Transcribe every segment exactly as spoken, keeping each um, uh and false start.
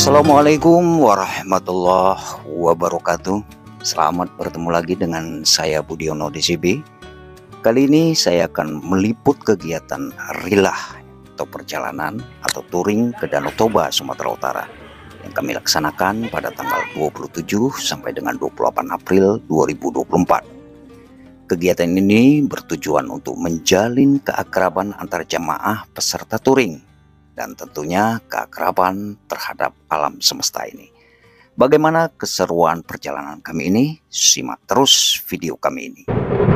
Assalamualaikum warahmatullahi wabarakatuh. Selamat bertemu lagi dengan saya Budiono D C B. Kali ini saya akan meliput kegiatan rilah atau perjalanan atau touring ke Danau Toba, Sumatera Utara yang kami laksanakan pada tanggal dua puluh tujuh sampai dengan dua puluh delapan April dua ribu dua puluh empat. Kegiatan ini bertujuan untuk menjalin keakraban antar jamaah peserta touring dan tentunya keakraban terhadap alam semesta ini. Bagaimana keseruan perjalanan kami ini? Simak terus video kami ini.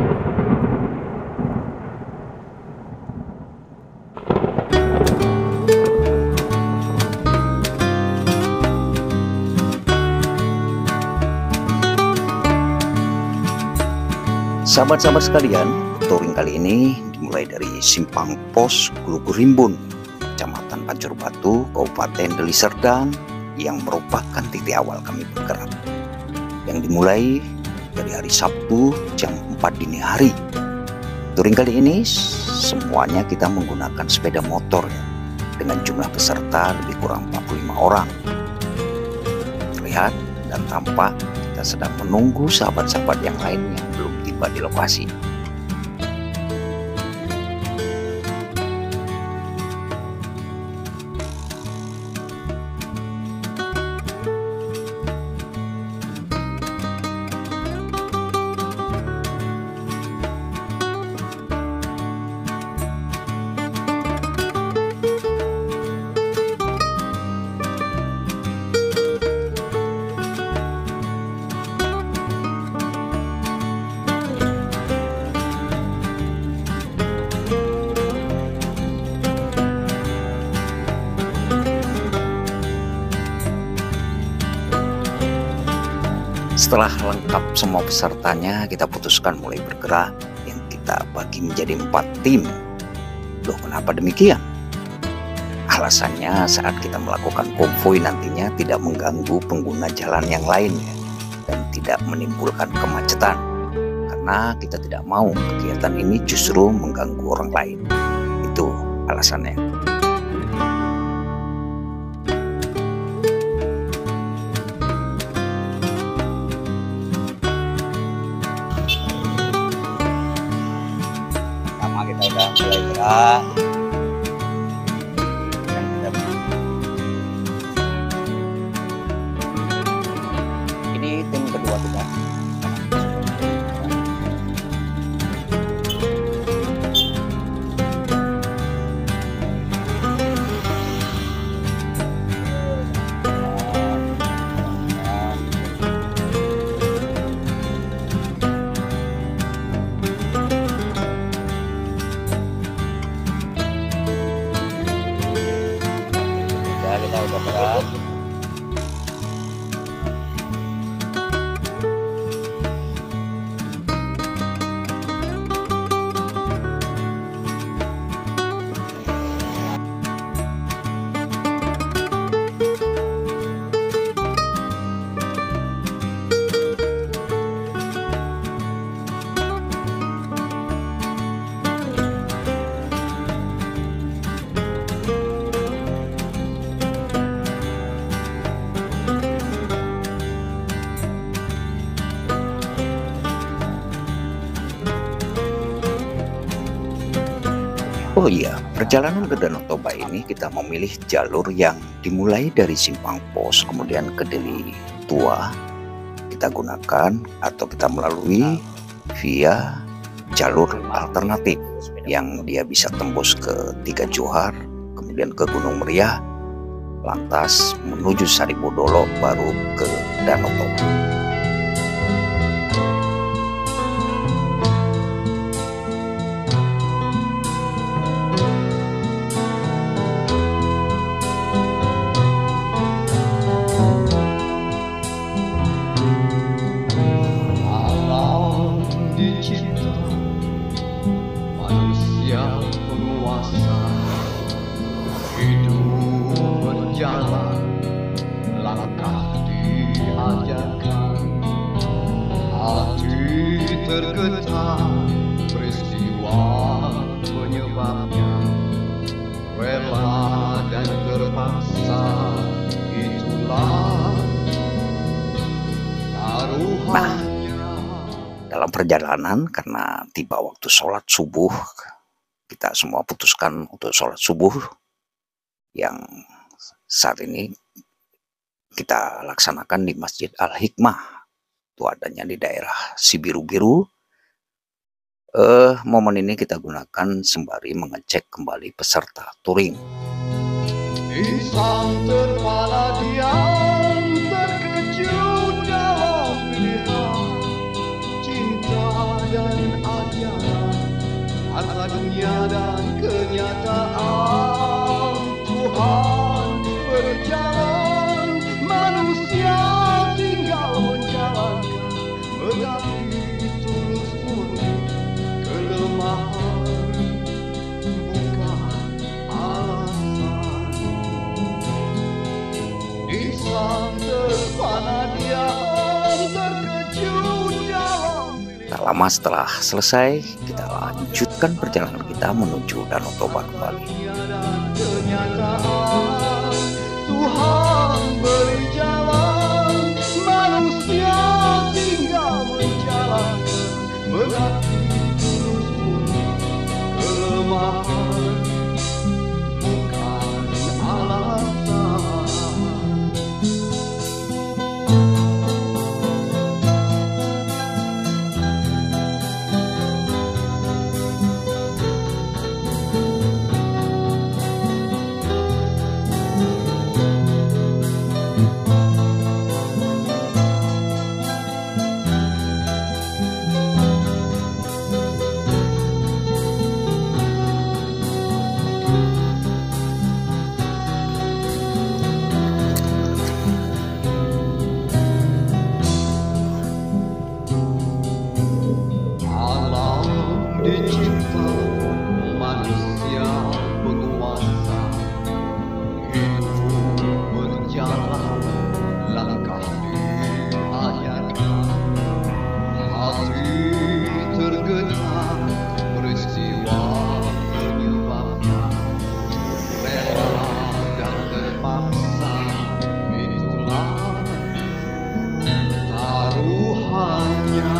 Sahabat-sahabat sekalian, touring kali ini dimulai dari Simpang Pos Glugurimbun, Kecamatan Pancur Batu, Kabupaten Deli Serdang, yang merupakan titik awal kami bergerak. Yang dimulai dari hari Sabtu jam empat dini hari. Touring kali ini semuanya kita menggunakan sepeda motor ya, dengan jumlah peserta lebih kurang empat puluh lima orang. Terlihat dan tampak kita sedang menunggu sahabat-sahabat yang lain yang belum tiba di lokasi. Setelah lengkap semua pesertanya, kita putuskan mulai bergerak yang kita bagi menjadi empat tim. Loh, kenapa demikian? Alasannya saat kita melakukan konvoi nantinya tidak mengganggu pengguna jalan yang lainnya dan tidak menimbulkan kemacetan, karena kita tidak mau kegiatan ini justru mengganggu orang lain. Itu alasannya. Kita udah mulai gerak dan kita... ini tim kedua kita. Kita udah berat. Oh iya, perjalanan ke Danau Toba ini kita memilih jalur yang dimulai dari Simpang Pos kemudian ke Deli Tua. Kita gunakan atau kita melalui via jalur alternatif yang dia bisa tembus ke Tiga Johar, kemudian ke Gunung Meriah, lantas menuju Saribodolo baru ke Danau Toba. Langkah diajarkan, hati tergetar, peristiwa penyebabnya rela dan terpaksa, itulah dalam perjalanan karena tiba waktu sholat subuh, kita semua putuskan untuk sholat subuh yang saat ini kita laksanakan di Masjid Al-Hikmah. Itu adanya di daerah Sibiru-Biru. Eh, momen ini kita gunakan sembari mengecek kembali peserta touring. Insan terpala diam, terkejut dalam pilihan cinta dan ajaran, harta dunia dan kenyataan. Tuhan berjalan, manusia tinggal menjalankan, mengabdi tulus murni, kelemahan bukan alasan. Insan terpana diam, terkejut dalam pilihan. Tak lama setelah selesai, kita lanjutkan perjalanan kita menuju Danau Toba kembali. Dan kenyataan Tuhan beri jalan, manusia tinggal menjalankan, mengabdi tulus murni, kelemahan bukan alasan. Dicipta manusia penguasa, hidup berjalan, langkah diajarkan, hati tergetar, peristiwa menyebabkan, rela dan terpaksa, itulah taruhannya.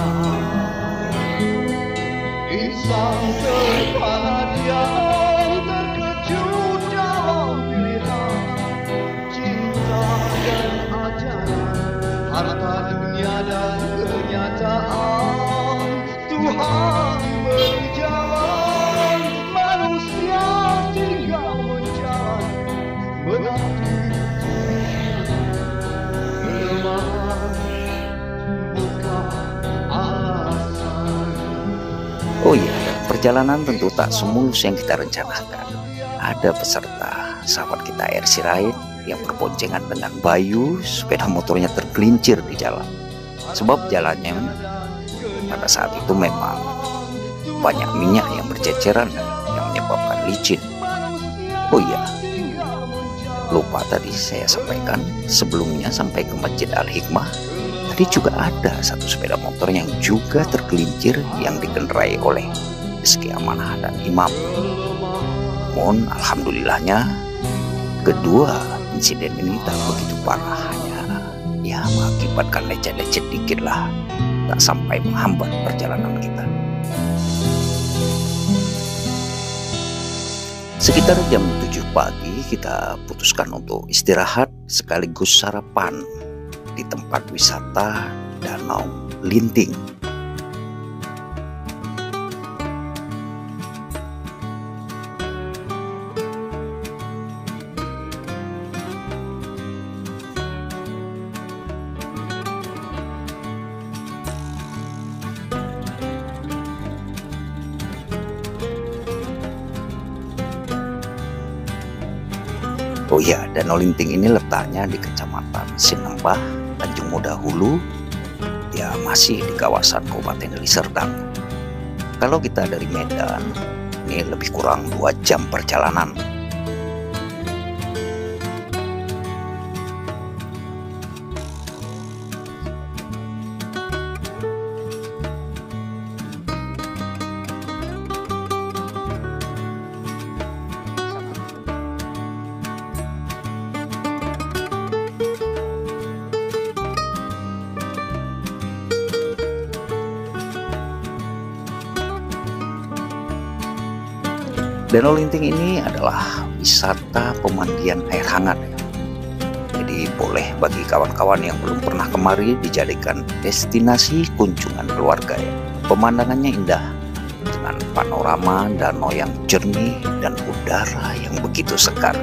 Insan terpana diam, terkejut dalam pilihan cinta dan ajaran, harta dunia dan kenyataan. Tuhan beri jalan, manusia tinggal menjalankan, mengabdi kelemahan bukan alasan. Oh iya, perjalanan tentu tak semulus yang kita rencanakan. Ada peserta, sahabat kita R C Ride yang berboncengan dengan Bayu, sepeda motornya tergelincir di jalan. Sebab jalannya pada saat itu memang banyak minyak yang berceceran yang menyebabkan licin. Oh iya, lupa tadi saya sampaikan, sebelumnya sampai ke Masjid Al-Hikmah, tadi juga ada satu sepeda motor yang juga tergelincir yang dikendarai oleh Rizky Amanah dan Imam. Namun alhamdulillahnya kedua insiden ini tak begitu parah, hanya ya mengakibatkan lecet-lecet dikit lah, tak sampai menghambat perjalanan kita. Sekitar jam tujuh pagi kita putuskan untuk istirahat sekaligus sarapan di tempat wisata Danau Linting. Oh ya, Danau Linting ini letaknya di Kecamatan Sinembah, Tanjung Muda Hulu, ya masih di kawasan Kabupaten Deli Serdang. Kalau kita dari Medan, ini lebih kurang dua jam perjalanan. Danau Linting ini adalah wisata pemandian air hangat. Jadi boleh bagi kawan-kawan yang belum pernah kemari dijadikan destinasi kunjungan keluarga ya. Pemandangannya indah dengan panorama danau yang jernih dan udara yang begitu segar.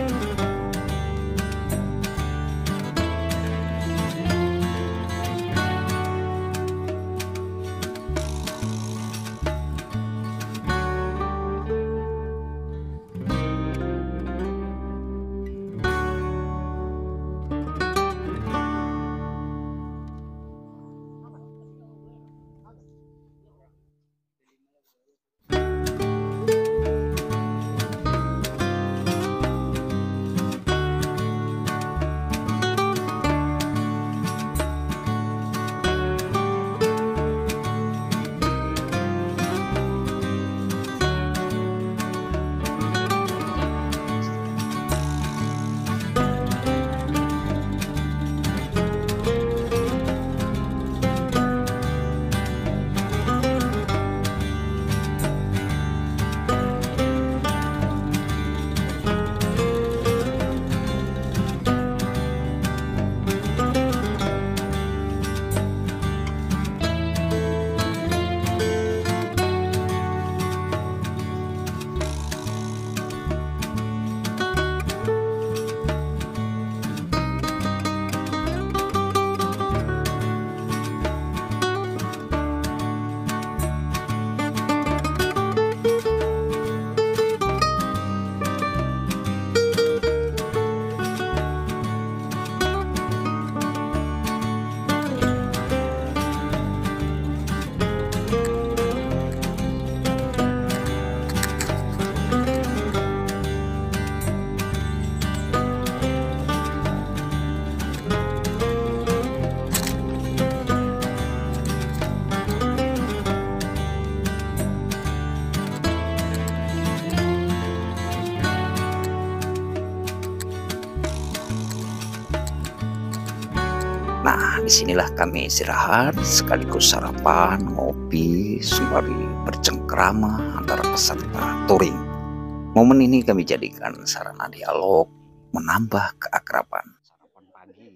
Nah, disinilah kami istirahat sekaligus sarapan, ngopi, sembari bercengkrama antara peserta touring. Momen ini kami jadikan sarana dialog, menambah keakraban. Sarapan pagi.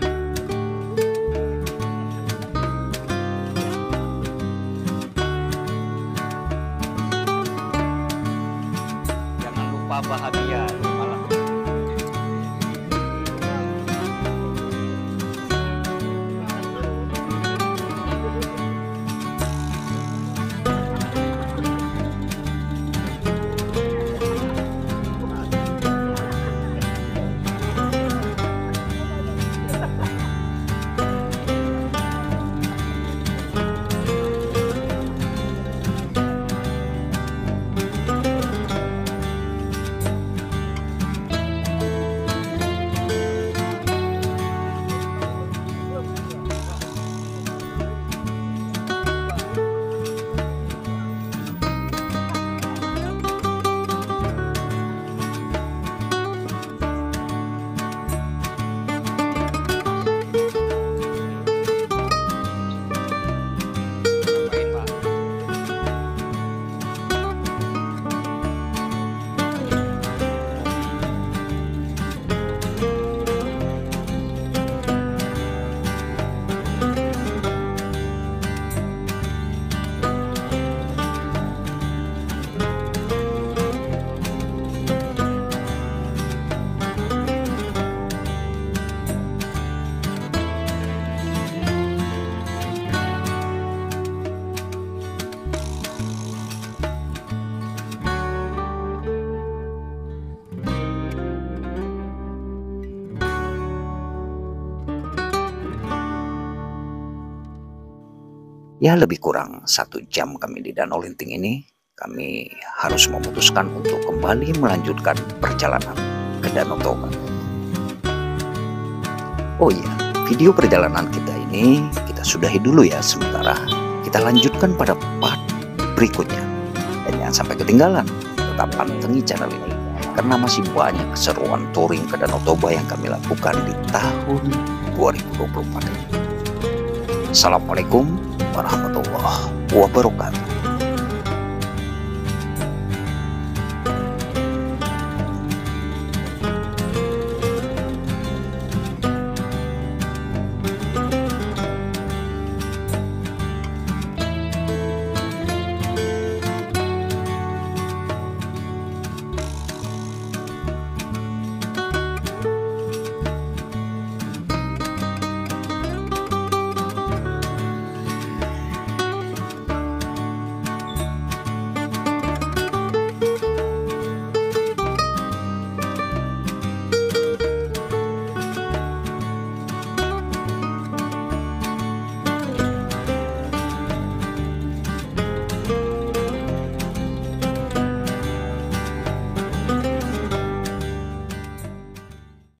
Jangan lupa bahagia malam. Ya, lebih kurang satu jam kami di Danau Linting ini. Kami harus memutuskan untuk kembali melanjutkan perjalanan ke Danau Toba. Oh iya, video perjalanan kita ini kita sudahi dulu ya sementara. Kita lanjutkan pada part berikutnya. Dan jangan sampai ketinggalan, tetap pantengin channel ini karena masih banyak keseruan touring ke Danau Toba yang kami lakukan di tahun dua ribu dua puluh empat ini. Assalamualaikum warahmatullahi wabarakatuh.